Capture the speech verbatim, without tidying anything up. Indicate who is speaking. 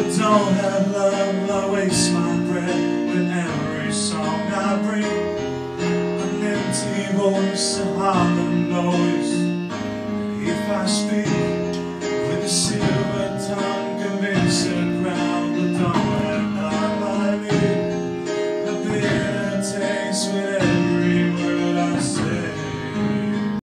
Speaker 1: don't have love, I waste my breath with every song I bring. An empty voice, a hollow